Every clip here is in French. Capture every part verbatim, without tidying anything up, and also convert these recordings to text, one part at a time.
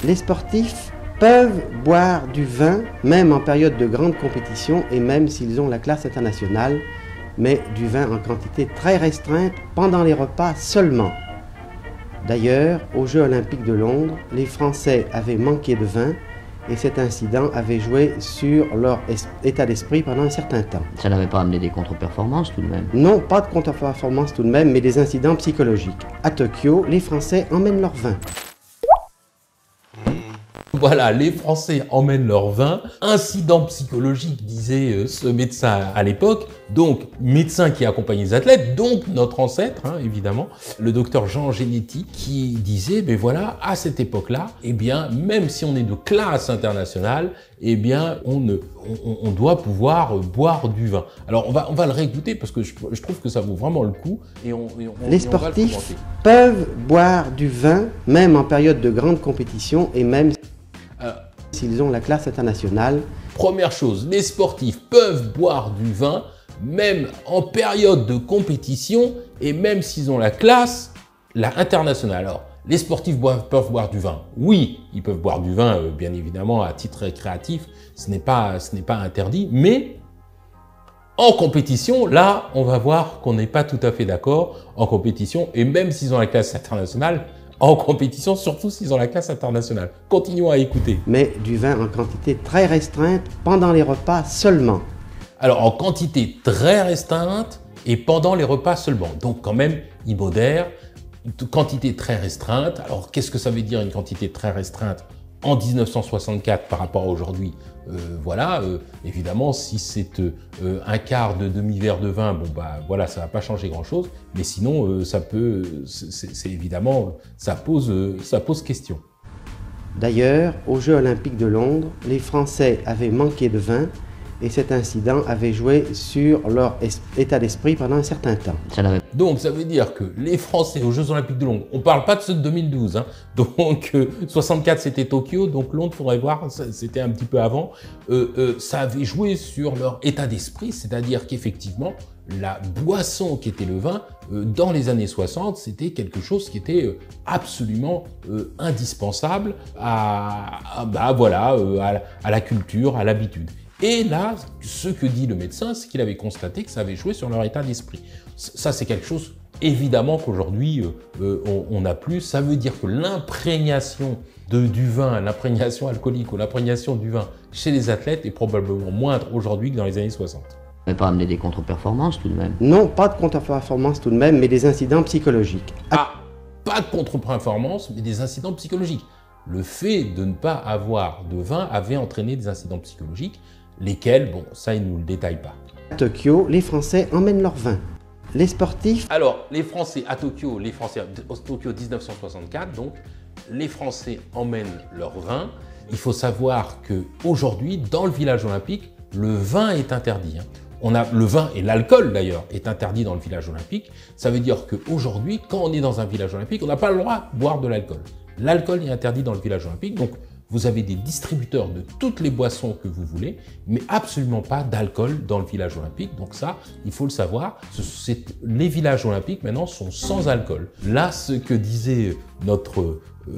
Les sportifs peuvent boire du vin, même en période de grande compétition et même s'ils ont la classe internationale, mais du vin en quantité très restreinte pendant les repas seulement. D'ailleurs, aux Jeux Olympiques de Londres, les Français avaient manqué de vin et cet incident avait joué sur leur état d'esprit pendant un certain temps. Ça n'avait pas amené des contre-performances tout de même? Non, pas de contre-performances tout de même, mais des incidents psychologiques. À Tokyo, les Français emmènent leur vin. Voilà, les Français emmènent leur vin. Incident psychologique, disait euh, ce médecin à l'époque. Donc, médecin qui accompagnait les athlètes, donc notre ancêtre, hein, évidemment, le docteur Jean Genetti, qui disait, ben voilà, à cette époque-là, eh bien, même si on est de classe internationale, eh bien, on, ne, on, on doit pouvoir boire du vin. Alors, on va, on va le réécouter parce que je, je trouve que ça vaut vraiment le coup. Et on, et on, les et on va le sportifs peuvent boire du vin, même en période de grande compétition et même s'ils ont la classe internationale. Première chose, les sportifs peuvent boire du vin, même en période de compétition et même s'ils ont la classe la internationale. Alors, les sportifs boivent, peuvent boire du vin. Oui, ils peuvent boire du vin, euh, bien évidemment, à titre récréatif. Ce n'est pas, ce n'est pas interdit, mais en compétition, là, on va voir qu'on n'est pas tout à fait d'accord en compétition et même s'ils ont la classe internationale, en compétition, surtout s'ils ont la classe internationale. Continuons à écouter. Mais du vin en quantité très restreinte pendant les repas seulement. Alors, en quantité très restreinte et pendant les repas seulement. Donc, quand même, il modère. Quantité très restreinte. Alors, qu'est-ce que ça veut dire une quantité très restreinte en mille neuf cent soixante-quatre par rapport à aujourd'hui? euh, Voilà, euh, évidemment, si c'est euh, un quart de demi-verre de vin, bon bah voilà, ça va pas changer grand-chose. Mais sinon, euh, ça peut, c'est évidemment, ça pose, euh, ça pose question. D'ailleurs, aux Jeux Olympiques de Londres, les Français avaient manqué de vin et cet incident avait joué sur leur état d'esprit pendant un certain temps. Donc, ça veut dire que les Français aux Jeux Olympiques de Londres, on ne parle pas de ceux de deux mille douze, hein, donc euh, soixante-quatre c'était Tokyo, donc Londres, il faudrait voir, c'était un petit peu avant, euh, euh, ça avait joué sur leur état d'esprit, c'est-à-dire qu'effectivement, la boisson qui était le vin, euh, dans les années soixante, c'était quelque chose qui était euh, absolument euh, indispensable à, à, bah, voilà, euh, à, à la culture, à l'habitude. Et là, ce que dit le médecin, c'est qu'il avait constaté que ça avait joué sur leur état d'esprit. Ça, c'est quelque chose, évidemment, qu'aujourd'hui, euh, on n'a plus. Ça veut dire que l'imprégnation du vin, l'imprégnation alcoolique ou l'imprégnation du vin chez les athlètes est probablement moindre aujourd'hui que dans les années soixante. Ça n'avait pas amené des contre-performances tout de même? Non, pas de contre-performances tout de même, mais des incidents psychologiques. Ah, pas de contre-performances, mais des incidents psychologiques. Le fait de ne pas avoir de vin avait entraîné des incidents psychologiques. Lesquels, bon, ça, il ne nous le détaille pas. À Tokyo, les Français emmènent leur vin. Les sportifs... Alors, les Français à Tokyo, les Français à Tokyo mille neuf cent soixante-quatre, donc, les Français emmènent leur vin. Il faut savoir qu'aujourd'hui, dans le village olympique, le vin est interdit. Hein. On a, le vin et l'alcool, d'ailleurs, est interdit dans le village olympique. Ça veut dire qu'aujourd'hui, quand on est dans un village olympique, on n'a pas le droit de boire de l'alcool. L'alcool est interdit dans le village olympique, donc vous avez des distributeurs de toutes les boissons que vous voulez, mais absolument pas d'alcool dans le village olympique. Donc ça, il faut le savoir, les villages olympiques maintenant sont sans alcool. Là, ce que disait notre, euh,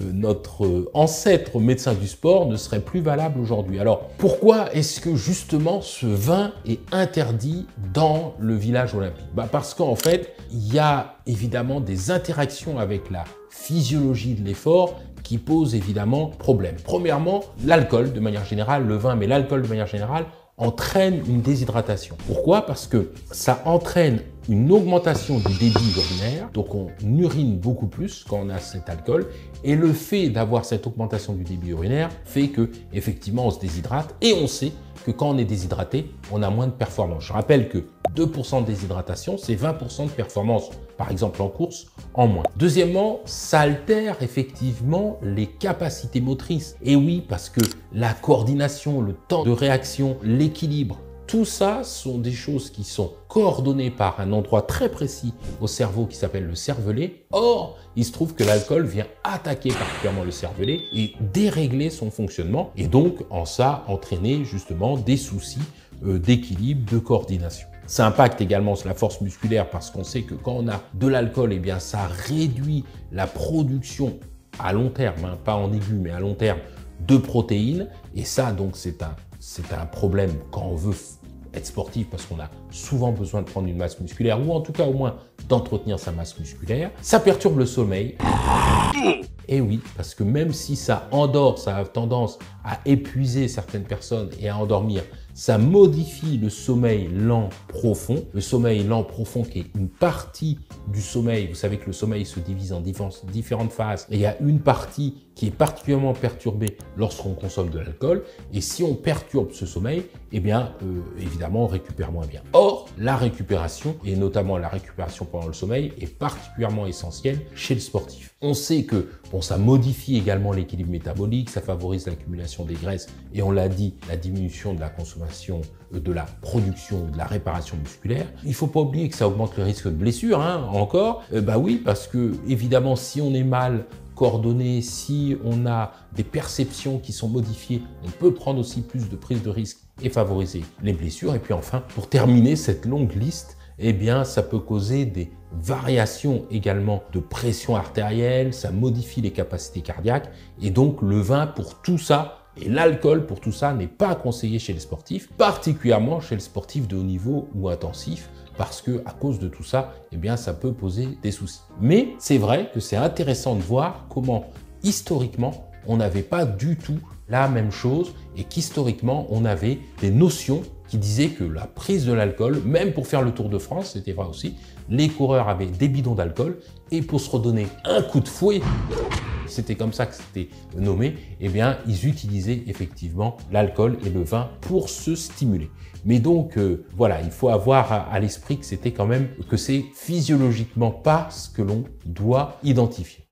notre ancêtre médecin du sport ne serait plus valable aujourd'hui. Alors, pourquoi est-ce que justement ce vin est interdit dans le village olympique? Bah parce qu'en fait, il y a évidemment des interactions avec la physiologie de l'effort qui pose évidemment problème. Premièrement, l'alcool de manière générale, le vin, mais l'alcool de manière générale, entraîne une déshydratation. Pourquoi? Parce que ça entraîne une augmentation du débit urinaire, donc on urine beaucoup plus quand on a cet alcool, et le fait d'avoir cette augmentation du débit urinaire fait que effectivement on se déshydrate, et on sait que quand on est déshydraté, on a moins de performance. Je rappelle que deux pour cent de déshydratation, c'est vingt pour cent de performance, par exemple en course, en moins. Deuxièmement, ça altère effectivement les capacités motrices. Et oui, parce que la coordination, le temps de réaction, l'équilibre, tout ça sont des choses qui sont coordonnées par un endroit très précis au cerveau qui s'appelle le cervelet. Or, il se trouve que l'alcool vient attaquer particulièrement le cervelet et dérégler son fonctionnement et donc en ça entraîner justement des soucis euh, d'équilibre, de coordination. Ça impacte également sur la force musculaire parce qu'on sait que quand on a de l'alcool, eh bien ça réduit la production à long terme, hein, pas en aigu, mais à long terme, de protéines. Et ça, donc, c'est un, c'est un problème quand on veut être sportif, parce qu'on a souvent besoin de prendre une masse musculaire, ou en tout cas au moins d'entretenir sa masse musculaire. Ça perturbe le sommeil. Et oui, parce que même si ça endort, ça a tendance à épuiser certaines personnes et à endormir, ça modifie le sommeil lent profond. Le sommeil lent profond qui est une partie du sommeil. Vous savez que le sommeil se divise en différentes phases. Et il y a une partie qui est particulièrement perturbée lorsqu'on consomme de l'alcool. Et si on perturbe ce sommeil, eh bien, euh, évidemment, on récupère moins bien. Or, la récupération, et notamment la récupération pendant le sommeil, est particulièrement essentielle chez le sportif. On sait que bon, ça modifie également l'équilibre métabolique, ça favorise l'accumulation des graisses et on l'a dit, la diminution de la consommation, de la production, de la réparation musculaire. Il ne faut pas oublier que ça augmente le risque de blessure, hein, encore. Euh, bah oui, parce que évidemment, si on est mal coordonné, si on a des perceptions qui sont modifiées, on peut prendre aussi plus de prise de risque et favoriser les blessures. Et puis enfin, pour terminer cette longue liste, eh bien, ça peut causer des variations également de pression artérielle, ça modifie les capacités cardiaques et donc le vin pour tout ça et l'alcool pour tout ça n'est pas conseillé chez les sportifs, particulièrement chez le sportif de haut niveau ou intensif, parce que à cause de tout ça, eh bien, ça peut poser des soucis. Mais c'est vrai que c'est intéressant de voir comment historiquement on n'avait pas du tout la même chose et qu'historiquement on avait des notions qui disaient que la prise de l'alcool, même pour faire le Tour de France, c'était vrai aussi, les coureurs avaient des bidons d'alcool et pour se redonner un coup de fouet, c'était comme ça que c'était nommé, eh bien, ils utilisaient effectivement l'alcool et le vin pour se stimuler. Mais donc, euh, voilà, il faut avoir à, à l'esprit que c'était quand même, que c'est physiologiquement pas ce que l'on doit identifier.